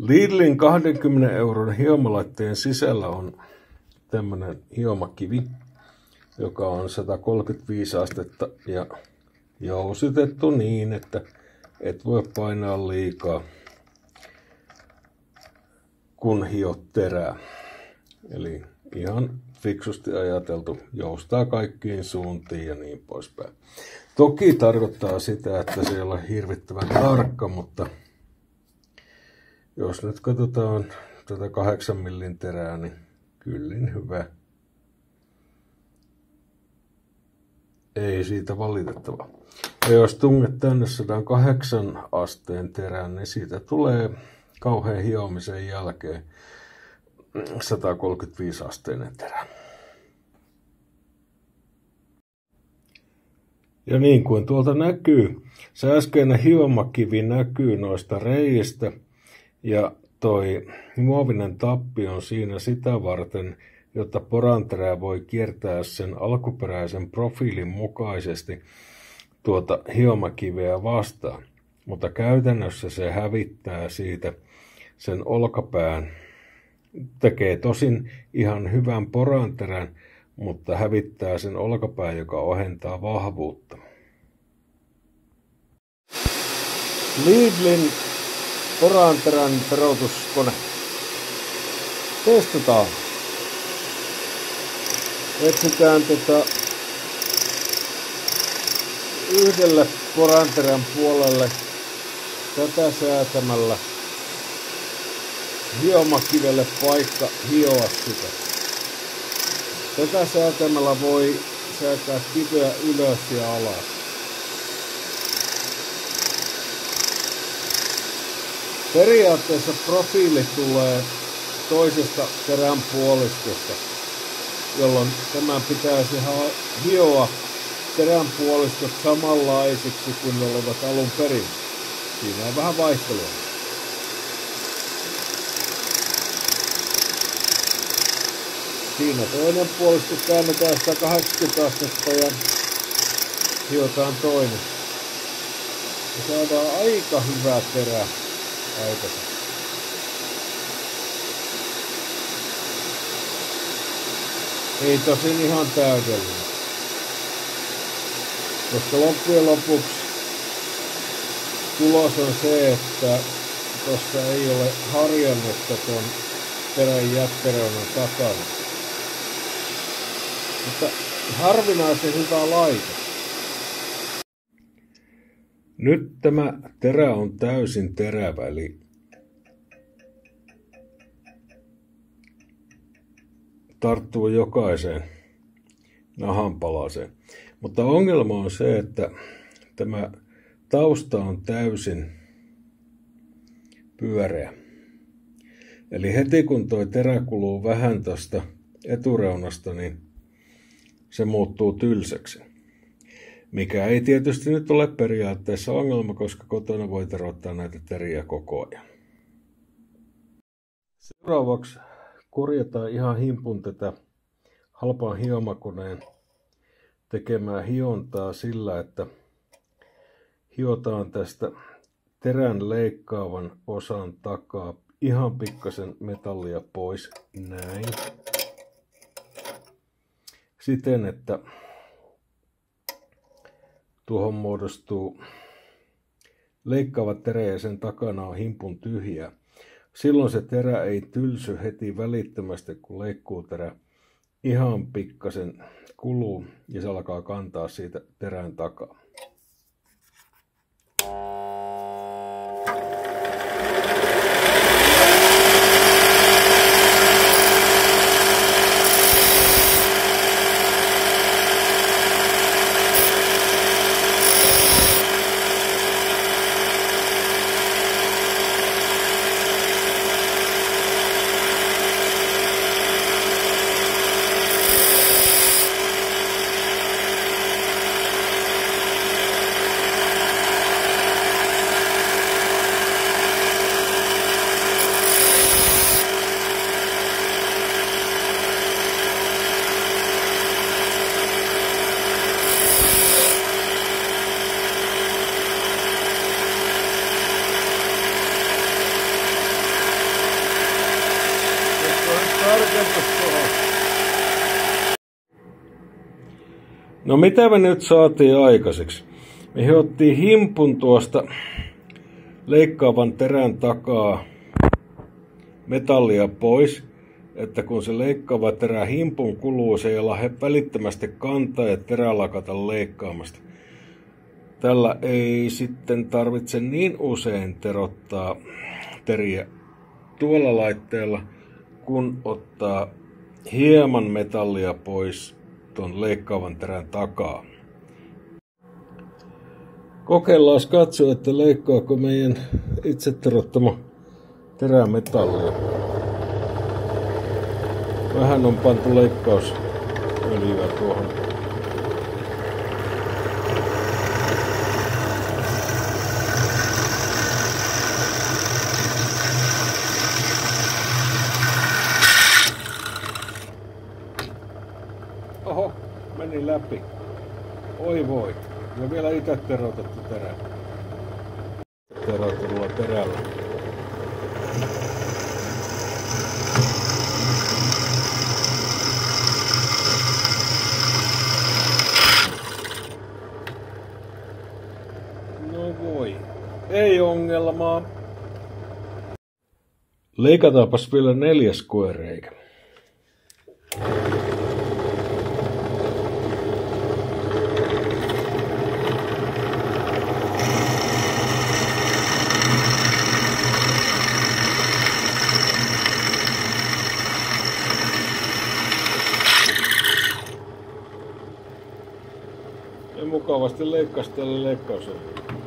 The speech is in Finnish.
Lidlin 20 € hiomalaitteen sisällä on tämmöinen hiomakivi, joka on 135 astetta ja jousitettu niin, että et voi painaa liikaa, kun hiot terää. Eli ihan fiksusti ajateltu, joustaa kaikkiin suuntiin ja niin poispäin. Toki tarkoittaa sitä, että se ei ole hirvittävän tarkka, mutta jos nyt katsotaan tätä 8 millin terää, niin kyllin hyvä. Ei siitä valitettava. Ja jos tunget tänne 108 asteen terään, niin siitä tulee kauhean hiomisen jälkeen 135 asteinen terä. Ja niin kuin tuolta näkyy, se äskeinen hiomakivi näkyy noista reiistä ja toi muovinen tappi on siinä sitä varten, jotta poranterä voi kiertää sen alkuperäisen profiilin mukaisesti tuota hiomakiveä vastaan. Mutta käytännössä se hävittää siitä sen olkapään. Tekee tosin ihan hyvän poranterän, mutta hävittää sen olkapään, joka ohentaa vahvuutta. Lidlin poranterän peruutuskone. Testataan. Etsitään yhdelle poranterän puolelle tätä säätämällä hiomakivelle paikka hioa sitä. Tätä säätämällä voi säätää kiveä ylös ja alas. Periaatteessa profiili tulee toisesta terän puoliskosta, jolloin tämän pitäisi hioa terän puolistot samanlaisiksi kuin ne olivat alun perin. Siinä on vähän vaihtelua. Siinä toinen puolisko käännetään 180 astetta ja hiotaan toinen. Ja saadaan aika hyvä terä aikaisemmin. Ei tosin ihan täydellinen. Koska loppujen lopuksi tulos on se, että tuossa ei ole harjannetta tuon terän jättereunan takana. Mutta harvinaisen hyvä laite. Nyt tämä terä on täysin terävä, eli tarttuu jokaiseen nahanpalaseen. Mutta ongelma on se, että tämä tausta on täysin pyöreä. Eli heti kun tuo terä kuluu vähän tuosta etureunasta, niin se muuttuu tylsäksi. Mikä ei tietysti nyt ole periaatteessa ongelma, koska kotona voi teroittaa näitä teriä koko ajan. Seuraavaksi korjataan ihan himpun tätä halpaan hiomakoneen tekemää hiontaa sillä, että hiotaan tästä terän leikkaavan osan takaa ihan pikkasen metallia pois, näin. Siten, että tuohon muodostuu leikkaava terä ja sen takana on himpun tyhjää. Silloin se terä ei tylsy heti välittömästi, kun leikkuuterä ihan pikkasen kuluu ja se alkaa kantaa siitä terän takaa. No mitä me nyt saatiin aikaiseksi? Me hiottiin himpun tuosta leikkaavan terän takaa metallia pois, että kun se leikkaava terä himpun kuluu, se ei lähde välittömästi kantaa ja terä lakata leikkaamasta. Tällä ei sitten tarvitse niin usein terottaa teriä tuolla laitteella, kun ottaa hieman metallia pois tuon leikkaavan terän takaa. Kokeillaan katsoa, että leikkaako meidän itse terottama terä metallia. Vähän on pantu leikkausöljyä tuohon. Oho, meni läpi. Oi voi. Ja vielä itse terotettu terä. Terotetulla terällä. No voi. Ei ongelmaa. Leikataanpas vielä 4. koereikä. Ja mukavasti leikkasi tällä leikkausella.